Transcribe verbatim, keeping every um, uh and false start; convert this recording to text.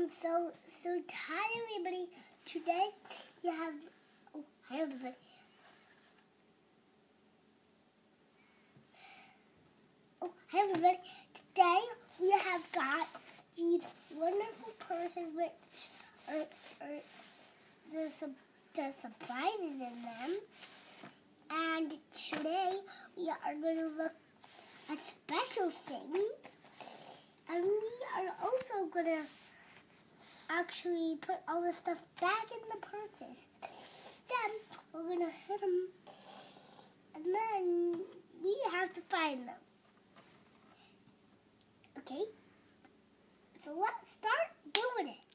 I'm so, so tired, everybody. Today, we have, oh, hi, everybody. Oh, hi, everybody. Today, we have got these wonderful purses, which are, are there's, a, there's surprises in them. And today, we are going to look at special things. And we are also going to actually put all the stuff back in the purses. Then we're going to hit them. And then we have to find them. Okay? So let's start doing it.